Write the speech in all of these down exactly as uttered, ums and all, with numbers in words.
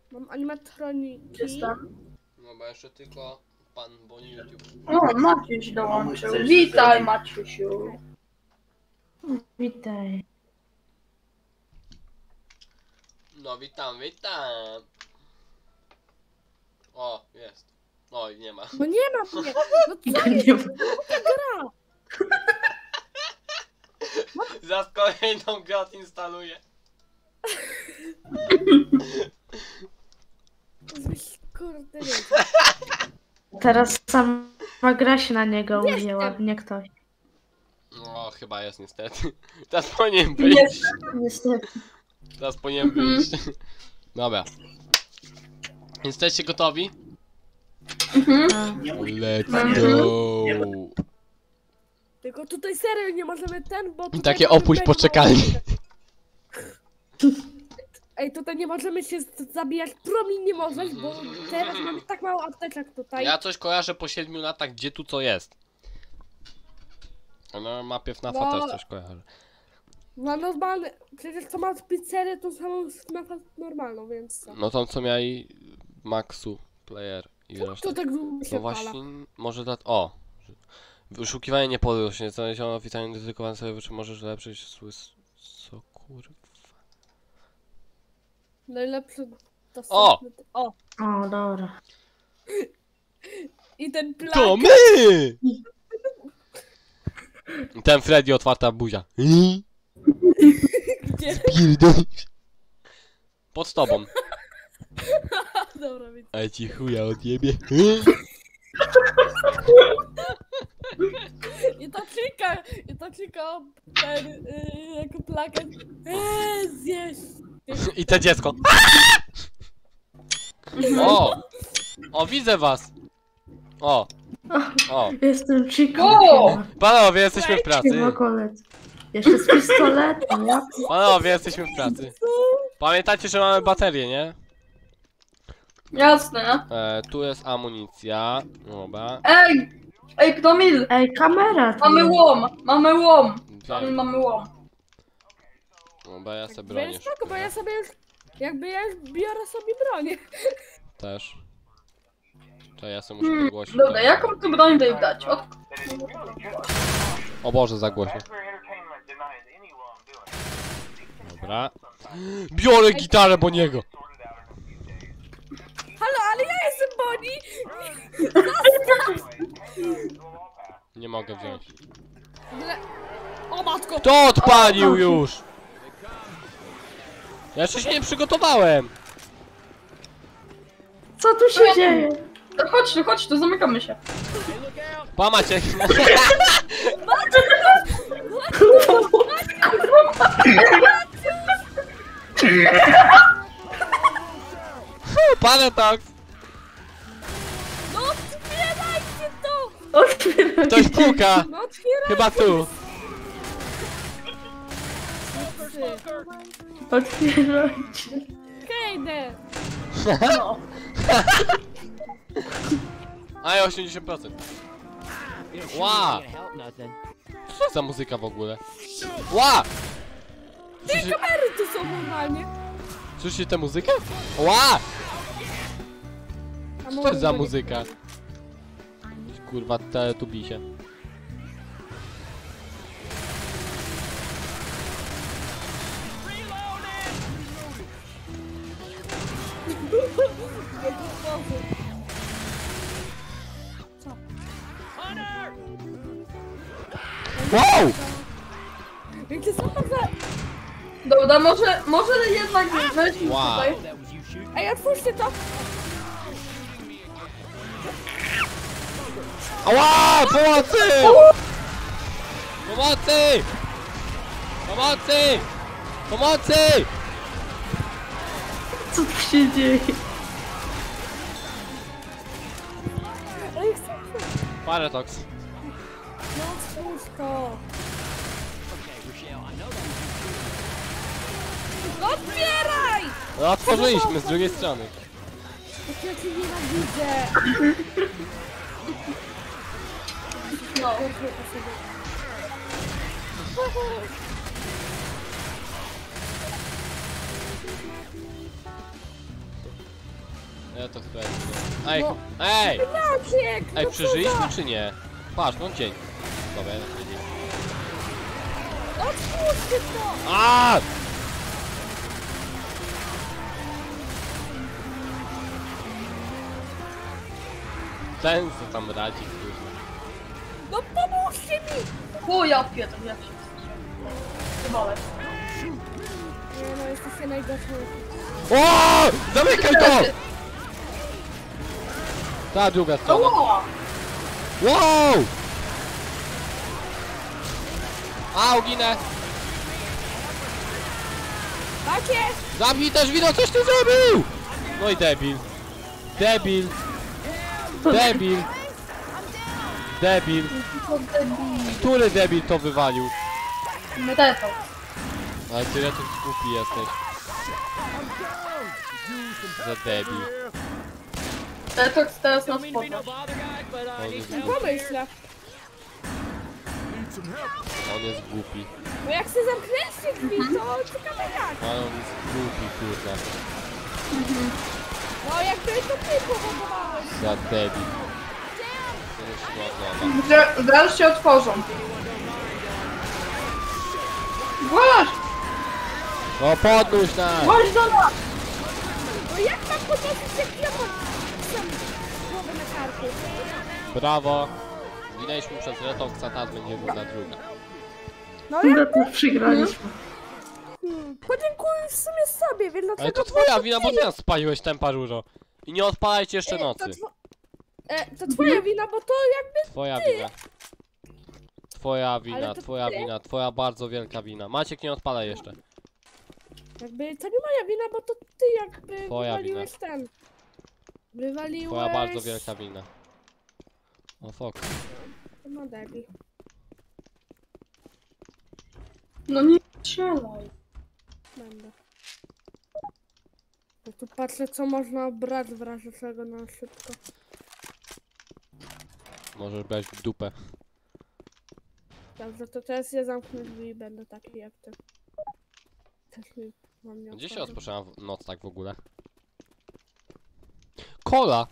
Mam animatroniki. Jestem. No bo jeszcze tylko pan Boni YouTube. O, Maciuś dołączył. Witaj, Maciusiu. Witaj. No witam, witam. O, jest. Oj, nie ma. No nie ma mnie! No co Nie jest? ma. Gra! Zaraz kolejną grę odinstaluję. Żebyś, kurde, nie. Teraz sama gra się na niego Jestem. uwzięła, nie ktoś. No, chyba jest niestety. Teraz powinienem wyjść. Niestety. Teraz powinienem wyjść. Dobra. Jesteście gotowi? Mhm. Let's go. Tylko tutaj serio nie możemy ten, bo... I tutaj takie mamy opuść mega poczekalni. mało- Ej, tutaj nie możemy się z- zabijać, promień nie możesz, bo teraz mamy tak mało apteczek tutaj. Ja coś kojarzę po siedmiu latach, gdzie tu co jest. A na mapie F NAFa No. też coś kojarzę. No normalne, przecież co ma pizzerię, to samą snafę normalną, więc co? No tam co mieli Maxu, player i reszta. To tak długo się No pala. właśnie, może dla... O! Wyszukiwanie nie podróżnie, znaleziono oficjalnie dedykowane serwer, czy możesz lepszyć słys... Co kurwa? Najlepszy O! dostępny... O! O, dobra. I ten plan... To my! Ten Freddy otwarta buzia. Gdzie? Spierdolisz. Pod tobą. Dobra, widzę. A ci chuja odjebie. I to klika, i to klika ten, yy, jako plakat. Eee, zjeść! I te dziecko. O! O, widzę was! O! O! Jestem Chico. O! Panowie, jesteśmy w pracy. Piwokolec. Jeszcze z pistoletem, ja? Panowie, jesteśmy w pracy. Pamiętajcie, że mamy baterię, nie? Jasne. E, tu jest amunicja. Dobra. Ej! Ej, Ktomil! Ej, kamera tu Mamy jest. łom! Mamy łom! Ktomil, Wiem. mamy łom. Dobra, ja sobie Wiesz bronię. spoko, bo ja sobie już... Jakby ja już biorę sobie bronię. Też. To ja sobie muszę Hmm, podgłosić. dobra, tak. jaką tu broń dać? Od... O Boże, za głośno. Dobra. Biorę gitarę Boniego. Halo, ale ja jestem Bonnie! Nie mogę wziąć. Ale... O matko! To odpalił już! Ja jeszcze się nie przygotowałem. Co tu się dzieje? No chodź tu, chodź tu, zamykamy się. Pa Maciek. Pane tak. No otwierajcie to! Otwieraj. Ktoś puka. No otwierajcie! Chyba tu. Otwierajcie. Kejdę! No. A ja osiemdziesiąt procent. Ła! Co to za muzyka w ogóle? Ła! Słyszy... Kamery tu są normalnie. Słyszycie tę muzykę? Ła! A Co to jest za może- muzyka? Kurwa, te tubisie. Wow! Jakie są to za... Dobra, może, może jednak weźmy Wow. tutaj. Ej, otwórzcie to! Ała! Pomocy! Pomocy! Pomocy! Pomocy! Co tu się dzieje? Ej, chcę... Paradox. No otwórz to! No otwieraj! No otworzyliśmy z drugiej strony. Jak ja cię nienawidzę! No. Ja to chcę. Ej, No. ej! Maciek! Ej, no co przeżyliśmy za- czy nie? Patrz, no dzień. Dobra, ja to dzień. Otwórzcie to! A! Ten co tam radzi, kurwa. No pomóżcie mi! O, ja pierdolę, ja się Chyba Nie no, jesteście najgorszą. O! Zamykaj to! Ta druga strona. O! Wow! Au, ginę! Maciek! Zabij też wino, coś ty zrobił! No i debil. Debil. Debil. Debil. Który debil to wywalił? Meteto. Ale ty tu głupi jesteś. Za debil. Detox teraz nas podnosi. On jest No głupi. pomyślę. On jest głupi. No jak się zamknęliście drzwi, to ciekawe jak. Ale on jest głupi, kurwa. No jakby to ty powodowałeś. Za debil. To jest ładna. Że- Zaraz się otworzą. Właź! No podnóż nas! Właź do nas! No jak mam podnosić jak ja mam sam głowę na karku? Brawo! Zginęliśmy przez retox, a teraz będzie runda druga. No ja No to przegraliśmy. hmm, podziękuję w sumie sobie, więc dlaczego... Ale to twoja wina, bo ty nas spaliłeś tempa różo. I nie odpalajcie jeszcze E, to nocy. two- E, to twoja wina, bo to jakby... Twoja wina. Twoja wina, Ale to twoja ty. wina, twoja bardzo wielka wina. Maciek, nie odpalaj jeszcze. Jakby to nie moja wina, bo to ty jakby Twoja wywaliłeś ten. Wywaliłeś... Twoja bardzo wielka wina. O fuck. No debil. No nie strzelaj. Będę. Ja tu patrzę, co można brać w razie czego na szybko. Możesz brać w dupę. Dobrze, to teraz ja zamknę drzwi i będę taki jak ty. Też mi mam nie Gdzie się otworzy. rozpoczęła w- noc tak w ogóle? Kola!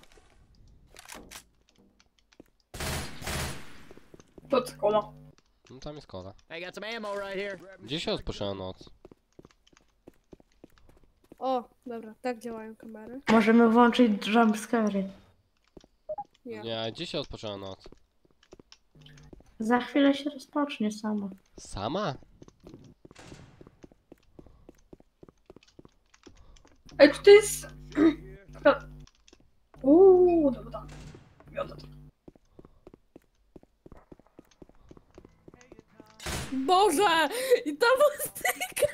To co kola. No tam jest kola. I got some ammo right here. Gdzie się rozpoczęła noc? O, dobra, tak działają kamery. Możemy włączyć jumpscary. Nie. Nie, a gdzie się rozpoczęła noc? Za chwilę się rozpocznie sama. Sama? Ej, tutaj jest... Uuu, dobra. Wiodę to. Boże! I ta muzyka!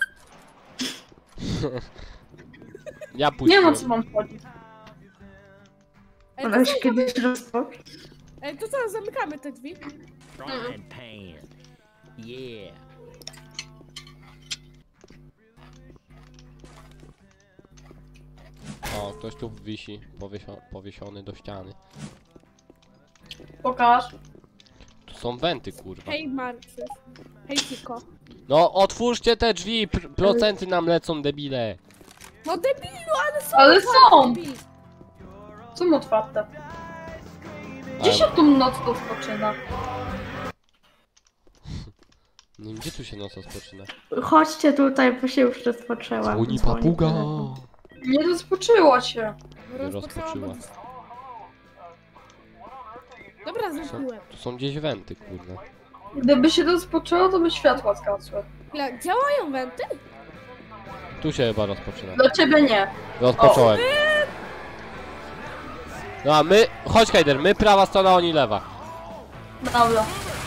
Ja puściłem. Nie ma co wam chodzić. Ej, Ona to się co, kiedyś rozpocznie. ej, to co, zamykamy te drzwi? Frying pan. Yeah. O, ktoś tu wisi, powiesio powiesiony do ściany. Pokaż. Tu są wenty, kurwa. Hej Marcus. Hej Tiko. No, otwórzcie te drzwi, pr procenty nam lecą, debile. No debilu, ale są! Ale otwarte są! drzwi. Są otwarte. Gdzie Ale- się tu noc rozpoczyna? Nie wiem, gdzie tu się noc rozpoczyna? Chodźcie tutaj, bo się już rozpoczęła. Dzwoni Dzwoni papuga. telefon. Nie rozpoczęła się. Rozpoczęłam rozpoczęła. od- Dobra, zamknąłem. Tu są gdzieś wenty, kurwa. Gdyby się rozpoczęło, to by światła zgasły. Chwila, działają wenty? Tu się chyba rozpoczyna. Dla ciebie nie. Rozpocząłem. No a my, chodź Kajder, my prawa strona, oni lewa. Dobra.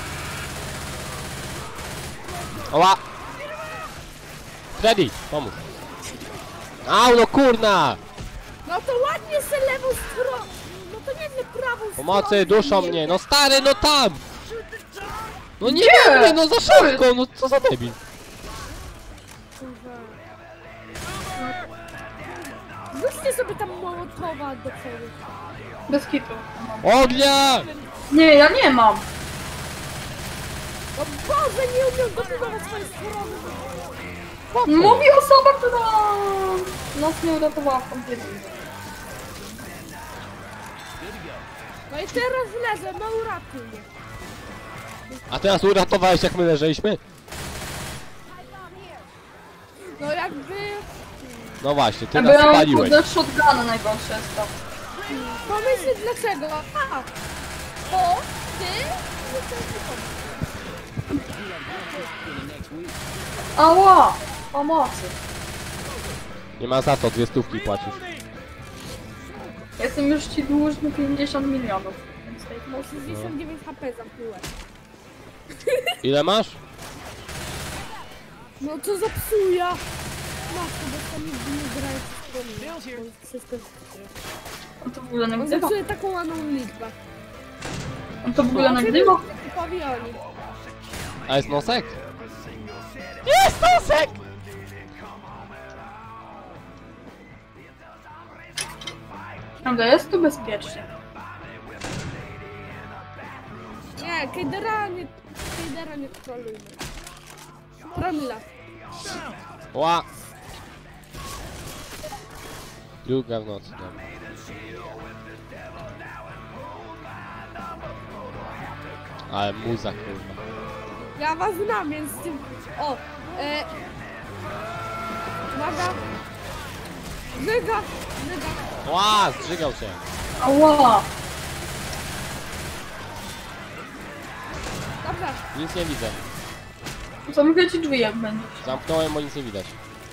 Oła! Freddy, pomóż. Au, no kurna! No to ładnie se lewą stroną. No to nie nie prawą Pomocy, stroną duszą nie. mnie, no stary, no tam! No nie Gdzie? wiem, no za szafką, no co za debil. Kurwa. Rzućcie sobie tam mołotowa do przodu. Bez kitu. Ognia! Nie, ja nie mam. O Boże, nie umiem dopływać swojej strony. Mówi osoba, która nas nie uratowała w konflikcie. No i teraz leżę, no uratuj mnie. A teraz uratowałeś, jak my leżeliśmy? No jakby... No właśnie, ty Jakby nas ja mam spaliłeś. kurde shotguna najgorsze jest to. Pomyśl dlaczego. A! Bo ty... Ała! Pomocy. Nie ma za to, dwie stówki płacisz. Jestem już ci dłużny pięćdziesiąt milionów. Więc tutaj No sześćdziesiąt dziewięć H P zamknąłem. Ile masz? No co za psuja! Matko, bo to nigdy nie grają w stronę. Wszystko jest... on to w ogóle On nagrywa. zepsuje taką ładną liczbę. On to w ogóle nagrywa. Typowi oni. A jest nosek? Jest nosek! Prawda, jest tu bezpiecznie. Nie, Kejdera nie... Kejdera nie trolujmy. Promila. Ła! Druga w nocy, dobra. Ale muza, kurwa. Ja was znam, więc z tym... O! E... Uwaga! Żyga! Żyga! Ła! Zżygał się. Ała! Dobra. Nic nie widzę. Zamykaj ci drzwi jak będzie. Zamknąłem, bo nic nie widać.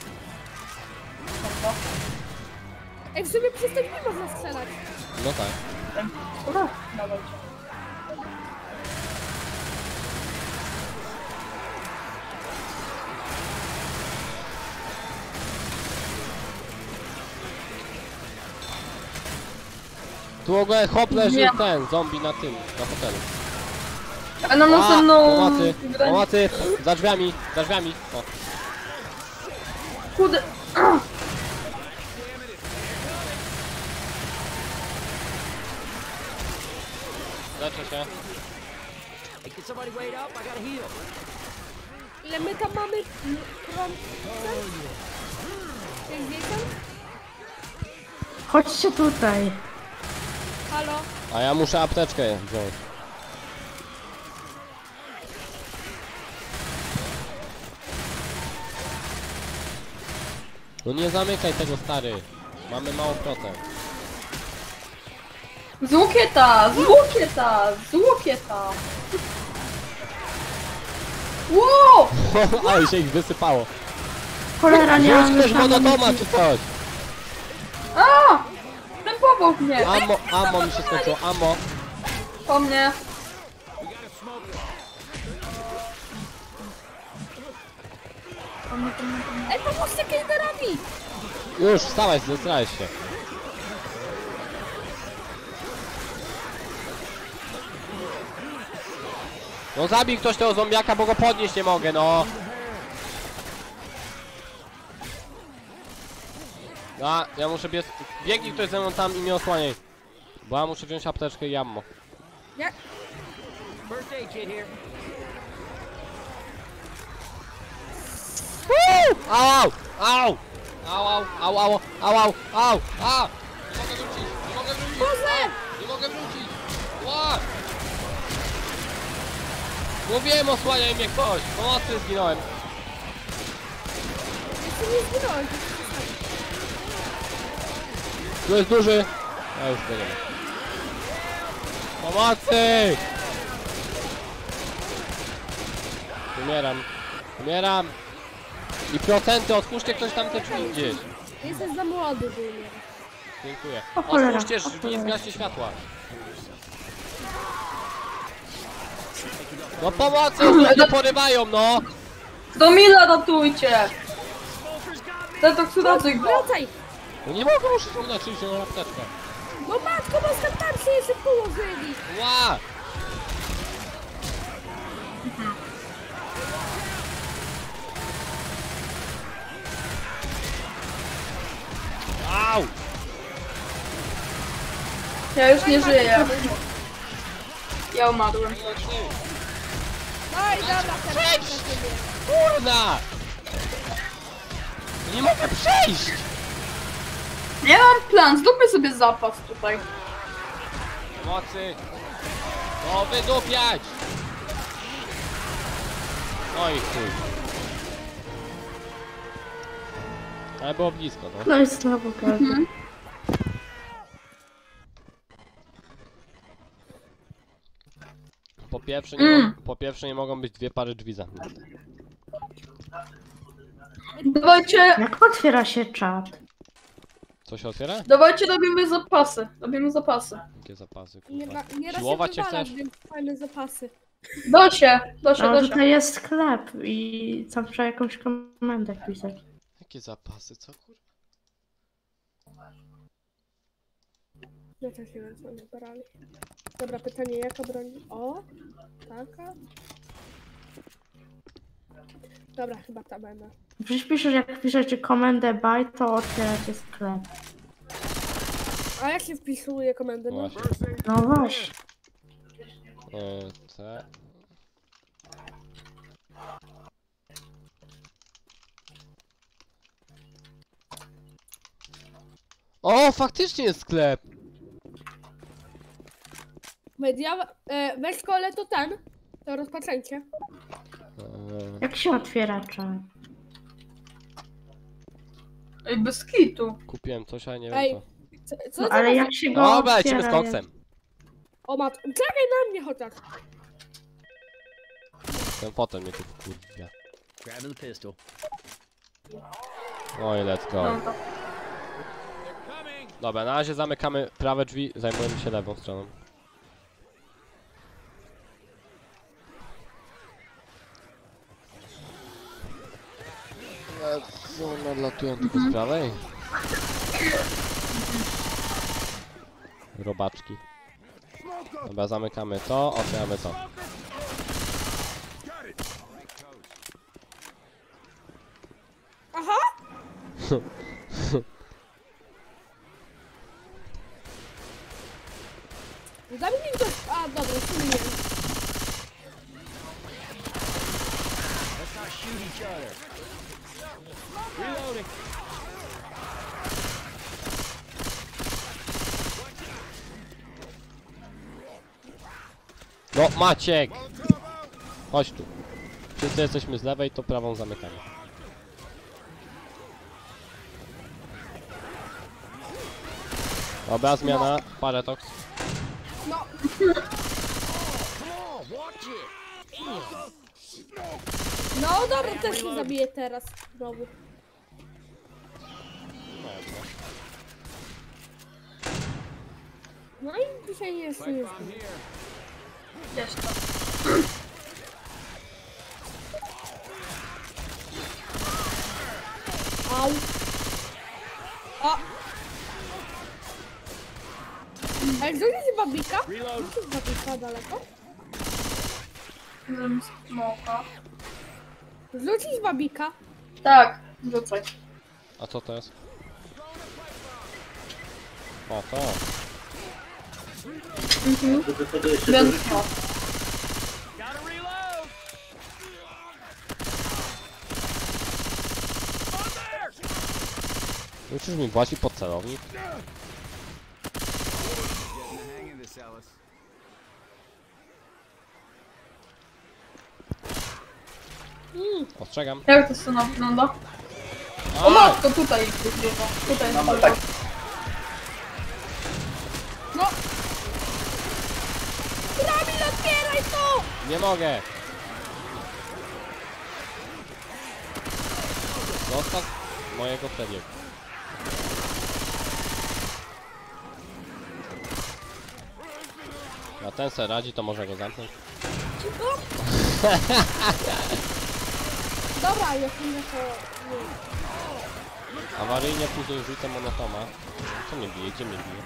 Ej, w sumie przez ten nie można strzelać. No tak. Dobra, dawajcie. Tu w ogóle hop leży Nie. ten, zombie na tym, na hotelu. A na Ła! następną... Pomocy! grę- Pomocy! Za drzwiami! Za drzwiami! O. Kurde... Leczę się. Hey, can somebody wait up? I gotta heal. Ile my tam mamy? Prom... pięćdziesiąt? Chodźcie tutaj. Halo? A ja muszę apteczkę wziąć. No nie zamykaj tego, stary. Mamy mało procent. Z łokieta! Z łokieta! Z łokieta! Wow! Ale się ich wysypało. Cholera, nie Rzuć mam też już wodotoma amunicji. czy coś. A! Ten pobok mnie! Ammo, ammo mi się skończyło, ammo. Po mnie! Po mnie, po mnie, po mnie. Ej, pomóżcie Kejderowi! Już, wstałeś, zesrałeś się. No zabij ktoś tego zombiaka, bo go podnieść nie mogę, no. A, ja muszę biec... Biegnij ktoś ze mną tam i mnie osłaniaj. Bo ja muszę wziąć apteczkę i ammo. Jak? First aid kit here. Au! Au! Au, au, au, au, au, au, au, au! Nie mogę wrócić, nie mogę wrócić! Boże! Nie mogę wrócić! Ła! Mówiłem, osłaniaj mnie ktoś! Pomocy, zginąłem! Jeszcze nie zginąłem. Tu jest duży! A już go nie ma. Pomocy! Umieram. Umieram! I procenty, otwórzcie ktoś tam te drzwi gdzieś. Jesteś za młody, by umierać. Dziękuję. O cholera, Otwórzcie o drzwi, cholera. zgaście światła. No pomocy, ludzie porywają, no! Do Mila ratujcie! Detoksydacyj go! Wracaj! No nie mogę, muszę się uleczyć się na apteczkę. No matko, bo tam się jeszcze położyli! Ła! Au! Ja już nie żyję. Ja umarłem. No i dobra, teraz na ciebie. Kurna! Nie mogę przejść! Nie mam plan, zróbmy sobie zapas tutaj. Pomocy! No wydupiać! No i chuj. Ale było blisko, no. No i znowu każdy. Mhm. Po pierwsze, nie Mm. mo- po pierwsze nie mogą być dwie pary drzwi zamknięte. Dawajcie, Jak otwiera się czat? Co się otwiera? dawajcie robimy zapasy. Robimy zapasy. Jakie zapasy, Nie, kurwa. da, nie da Siłować się się wywalać, chcesz? więc fajne zapasy. Do się, do się, No do się. tutaj jest sklep i tam trzeba jakąś komendę pisać. Jakie zapasy, co kurwa? Ja też nie wiem, co oni brali. Dobra, pytanie, jaka broń? O, taka. Dobra, chyba ta będę. Przecież piszesz, jak piszecie komendę buy, to otwieracie sklep. A jak się wpisuje komendę? No, Właśnie. No właśnie. Yy, te... O, faktycznie jest sklep! media, e, weź kole to ten, to rozpoczęcie. Yy, Jak się otwiera czat? Ej, bez kitu. kupiłem coś, ale nie Ej, wiem Co, co No, za ale was- jak się co. go Dobra, lecimy otwiera... z koksem. O mat, czekaj na mnie chociaż. Ten potem mnie tu wkurwia. Grabbing the pistol. Oj, let's go. No to. Dobra, na razie zamykamy prawe drzwi, zajmujemy się lewą stroną. Co nadlatują tylko z prawej? Robaczki. Dobra, zamykamy to, otwieramy to. Aha! Daj mi ktoś... A, dobra, sumienie. Let's not shoot each other. Reloading. No, Maciek! Chodź tu. Wszyscy jesteśmy z lewej, to prawą zamykamy. Dobra, zmiana, paretox. No, Come on, watch it. no dobra, też się zabiję teraz znowu. No i dzisiaj nie jest nie Gdzieś to. Au. O! A jak zrobić babika? Reload. To jest babika daleko? Zrobimy smoka. Rzucić babika. Tak, rzucaj. A co to jest? O, to. Mhm. Więc no. Gotta reload. Musisz mi włazi pod celownik? Ostrzegam. Jak to scena wygląda? O Aj! matko, tutaj jest dużo. Tutaj jest dużo. No! Kamil, otwieraj to! Nie mogę! Zostaw mojego Frediego. A ten se radzi, to może go zamknąć. Cicho? Dobra, jak nie to... Nie. Awaryjnie później rzucę monotoma. Co mnie bije? Gdzie mnie bije?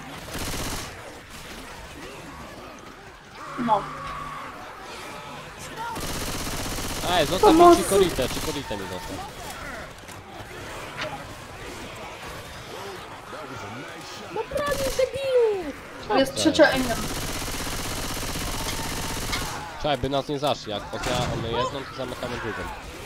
No. Ej, zostaw mi Pomocy. Chikorite, Chikorite mi zostaw. No prawie, debilu! To jest trzecia Enia. Czekaj, by nas nie zaszli. Jak otwieramy jedną, to zamykamy drugą.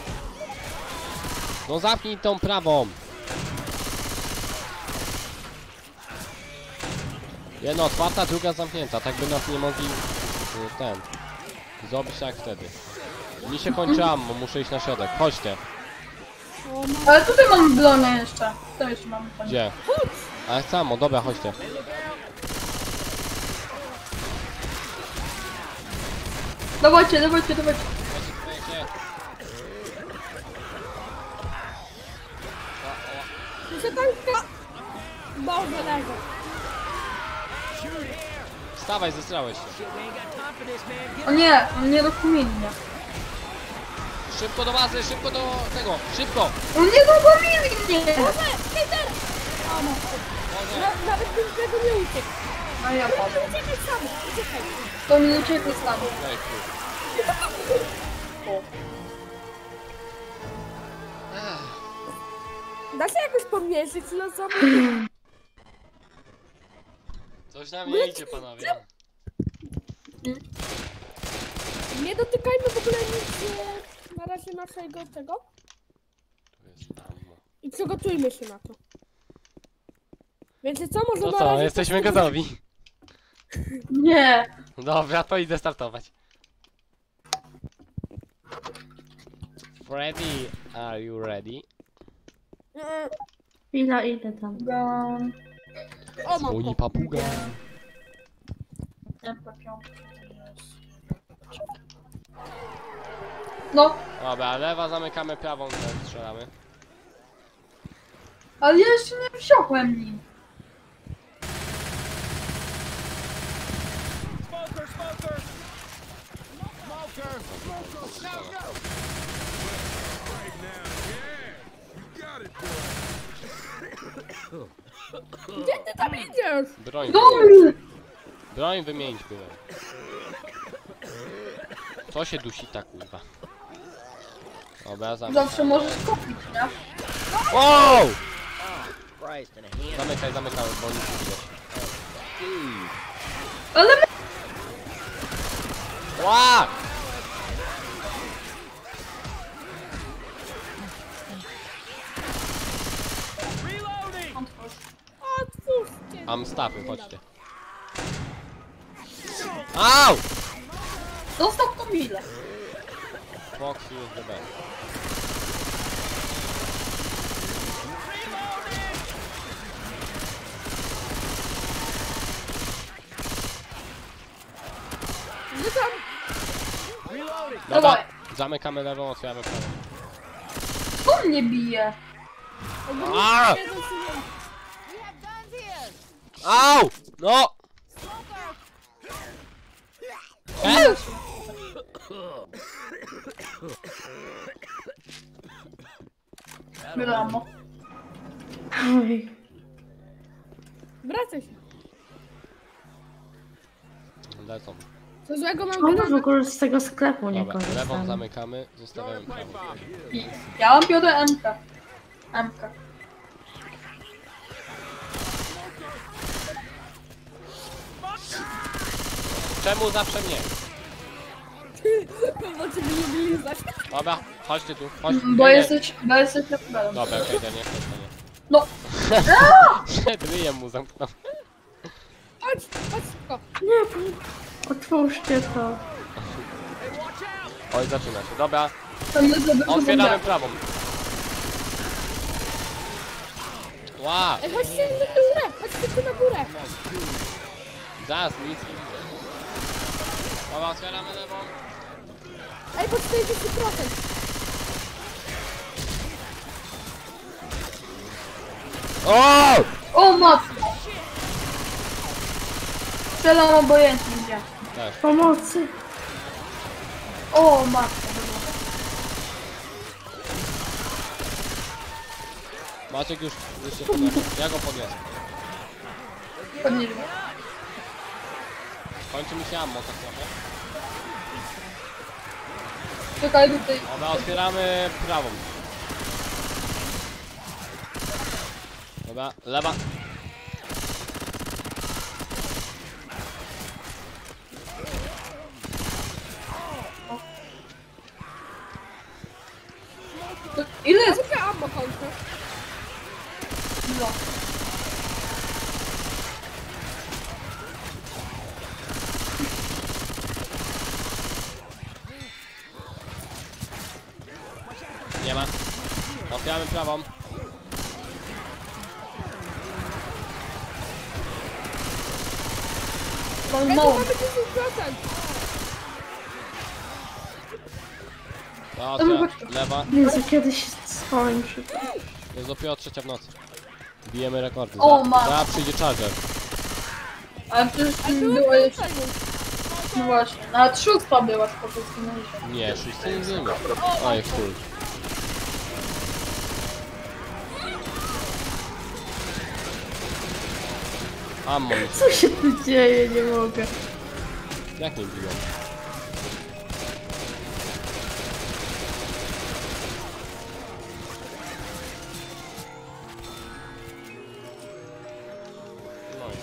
No zamknij tą prawą! Jedna otwarta, druga zamknięta. Tak by nas nie mogli y, ten zrobić jak wtedy. Mi się kończy ammo, muszę iść na środek. Chodźcie. Ale tutaj mam blonę jeszcze. To jeszcze mam. Gdzie? Ale chcę ammo, dobra, chodźcie. Dawajcie, dawajcie, dawajcie. Muszę tanka... Boże, leżę. Wstawaj, zestrałeś się. O nie, on nie rozumie mnie. Szybko do bazy, szybko do tego, szybko! On nie rozumie mnie! Boże, Peter! O, no. Na, nawet bym tego nie uciekł. No ja padłem. Uciekaj sam, uciekaj. To mi uciekł stanu. Ej, Da się jakoś pomniejszyć losowo? coś nam nie idzie, panowie. Nie dotykajmy w ogóle nic e, na razie naszego tego. Tu jest ammo. I przygotujmy się na to. Wiecie co, może No na co, razie... jesteśmy gotowi. Nie. Dobra, to idę startować. Freddy, are you ready? E, Chwila, idę tam. Um, O, mam Dzwoni to. papuga. No, Dobra, lewa zamykamy, prawą też strzelamy. ale ja jeszcze nie wsiąkłem nim. Gdzie ty tam idziesz? Broń, Dobry! broń wymienić byłem. Co się dusi ta kurwa? Dobra, zamykaj. Zawsze możesz kupić, nie? Wow! Christ and a hand. Zamykaj, zamykaj, bo nic nie widać. Ale my... Ła! Otwórzcie. Mam stafy, chodźcie. Au! Zostaw to mile. Fox U S B. Gdzie tam? Dobra, Dawaj. zamykamy lewą, otwieramy prawą. To mnie bije. A! Au! No! E? Wiadomo. Oj. Wracaj się. Lecą. Co złego mam Czemu w granat? ogóle z tego sklepu nie Dobra, lewą korzystam? zamykamy, zostawiamy prawą. Ja mam biorę M K. M K. Czemu zawsze mnie? Bo ciebie nie byli znać. Dobra, chodźcie tu, chodź. Bo nie, nie. jesteś, bo jesteś naprawdę. Dobra, okej, okay, nie, chodź, nie. No, Przed ryjem mu zamknął. Chodź, chodź szybko. Nie, otwórzcie to. Oj, zaczyna się. Dobra, to mnie za dużo otwieramy wybrać. prawą. Ła! Ej, chodźcie na górę, chodźcie tu na górę. Zaraz, nic nie widzę. Dobra, otwieramy lewą. Ej, po czterdzieści procent. O! O matko! Strzelam obojętnie gdzie. Też. Pomocy. O matko. Maciek już, już się podniosł. Ja go podniosę. Podnieś. Kończy mi się ammo tak trochę. Czekaj tutaj. Dobra, otwieramy prawą. Dobra, lewa. To ile jest? Jakie ammo kończę? No. Otwieramy prawą. Mam Ej, tu mało. mamy dziesięć procent. No, otwiera. Lewa. Jezu, kiedyś schowałem się. Jest dopiero trzecia w nocy. Bijemy rekordy. O, Zaraz- ma. Zaraz przyjdzie charger. Ale przecież A tu była jeszcze... tutaj już. No właśnie, nawet szósta była z prostu na Nie, szósty nie wiemy. Oj, chuj. Ammo mi się. Co się tu dzieje? Nie mogę. Jak nie biją? No i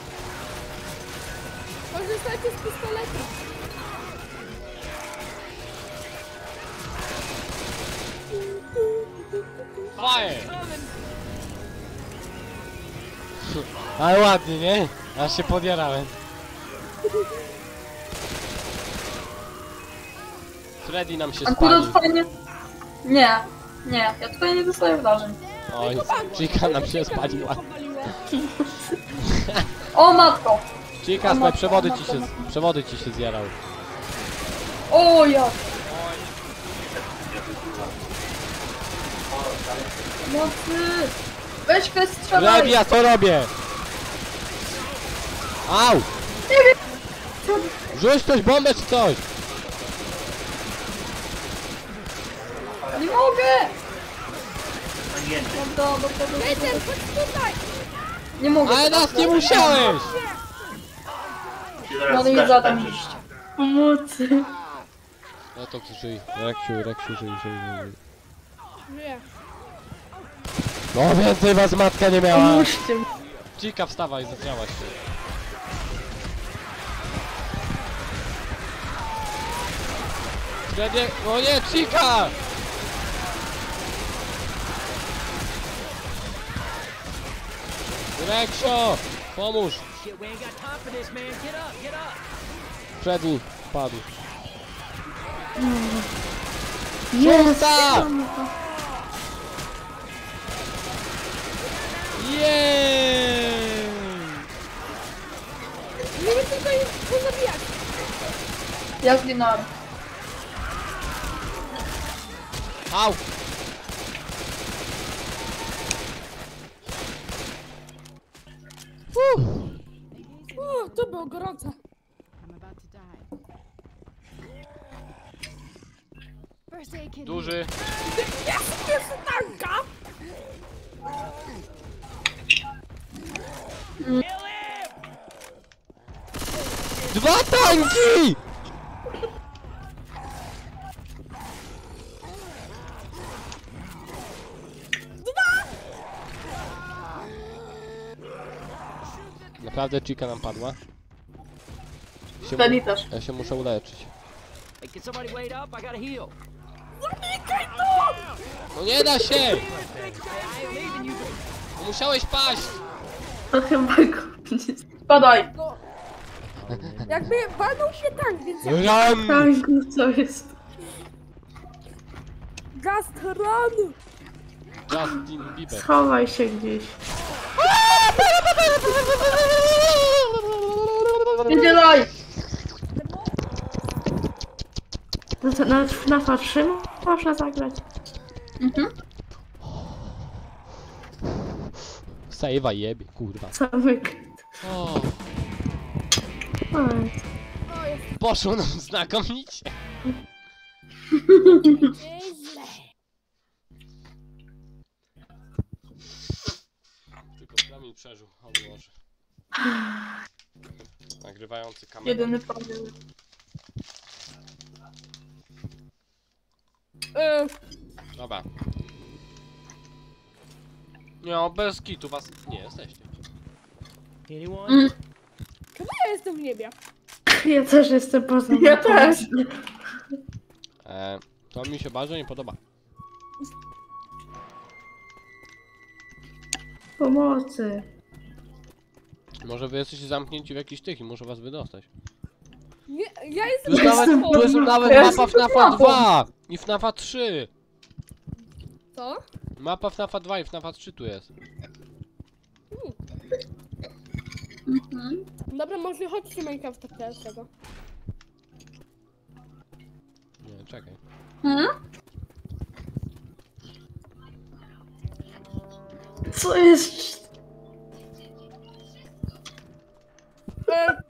Korzystajcie z pistoletu. fire! Ale ładnie, nie? Aż się podjarałem. Freddy nam się Akurat spalił. fajnie... Nie, nie, ja tutaj nie dostaję wrażeń. Oj, Chica nam się spaliła. O matko! Chica, swoje przewody ci się, przewody ci się zjarały. O ja! Mocy! Weź ktoś strzelaj! Freddy, ja co robię? Au! Rzuć coś, bombę czy coś! Nie mogę! Dobra, dobra, dobra. Peter, chodź tutaj. Nie mogę. Ale nas nie musiałeś! No nie zadam iść. Pomocy. No to żyj, Reksiu, Reksiu, żyj, żyj, żyj. Nie. No więcej was matka nie miała! Pomóżcie mi. Chica, wstawaj, zadziałaś się. Freddy, o nie, Chica! Reksio, pomóż! Shit, we ain't got time for this, man. Get up, get up. Freddy, padł. Jest. Szósta! Jeeeeej! Nie wiem, tylko ich pozabijać. Ja zginąłem. Au! O, to było gorące. Duży. Jest, jest tanka. Dwa tanki! Naprawdę Chica nam padła. Się Freddy mu... też. Ja się muszę uleczyć. Hey, can somebody wait up? I gotta heal. No nie da się! I ain't leaving you. No musiałeś paść! To chyba go nie Spadaj. No. Jakby walnął się tank, więc jak Ram! tanku, co jest? Just run. Justin Bieber. Schowaj się gdzieś. Nie dzielaj! No to nawet w FNAFa trzy można zagrać. Mhm. Save'a jebie, kurwa. Zamyk. O, Oj. O, jest poszło nam znakomicie. nieźle. Tylko Kamil przeżył, o Boże. Nagrywający kamerę. Jedyny problem. E, Dobra. Nie, no, bez kitu was nie jesteście. Anyone? Mm. Czemu ja jestem w niebie? Ja też jestem poza Ja też. E, to mi się bardzo nie podoba. Pomocy. Może wy jesteście zamknięci w jakichś tych i muszę was wydostać. Nie, ja jestem Tu jest nawet, Jestem tu jest pod nawet Ja mapa jestem pod FNAFa mapą. dwa i FNAFa trzy. Co? Mapa FNAFa dwa i FNAFa trzy tu jest. Mhm. Dobra, może chodźcie Minecrafta teraz tego. Nie, czekaj. Hmm? Co jest? E,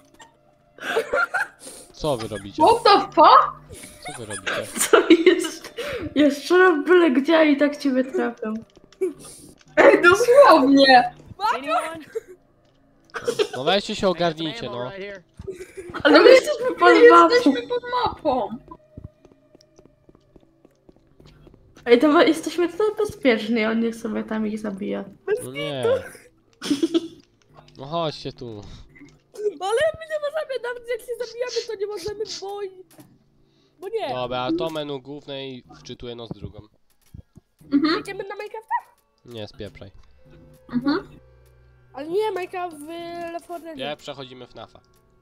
Co wy robicie? What the fuck? Co wy robicie? Co jest? Ja strzelam byle gdzie i tak ciebie trafiam. Ej, dosłownie! Anyone? No weźcie się Make us some ogarnijcie, ammo no. right here. Ale my jesteśmy My pod mapą. jesteśmy pod mapą. Ej, to my jesteśmy tutaj bezpieczni, on niech sobie tam ich zabija. No nie. No chodźcie tu. ale my nie możemy, nawet jak się zabijamy, to nie możemy, bo... Bo nie. Dobra, to menu główne i wczytuję no z drugą. Mhm, Idziemy na Minecrafta? Nie, spieprzaj. mhm. Ale nie, Minecraft w Left four Dead. Nie, przechodzimy FNAFa.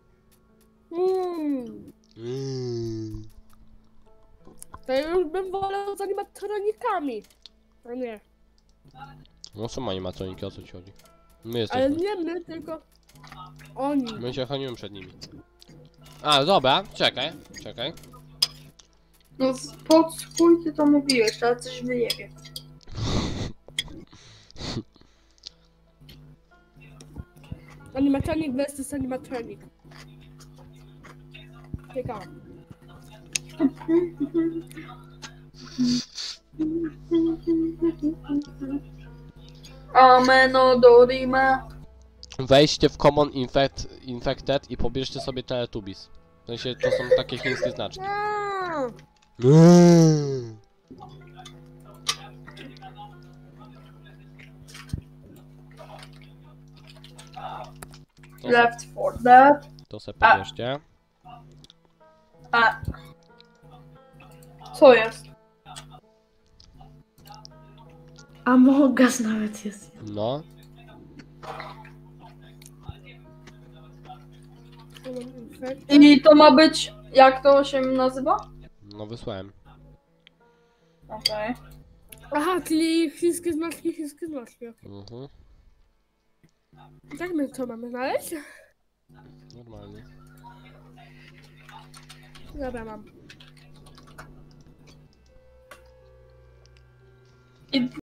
Mm. Mm. To ja już bym wolał z animatronikami. A nie. No są animatroniki, o co ci chodzi? My Ale jesteśmy. nie my, tylko oni. My się chronimy przed nimi. A, dobra, czekaj, czekaj. No pod chuj ty to mówiłeś, ale coś wyjebie. Animatronik versus animatronik. Ciekawe. Ameno Dorima. Wejdźcie w Common Infect, Infected i pobierzcie sobie Teletubbies. W sensie to są takie chińskie znaczki. Aaa. To se, Left four Dead. to se pobierzcie. A. Co jest? Among Us nawet jest. No. I to ma być... Jak to się nazywa? No wysłałem. Okej. Aha, czyli chińskie znaczki, chińskie znaczki. Mhm. Tak my co mamy znaleźć? Normalnie. Dobra, mam. I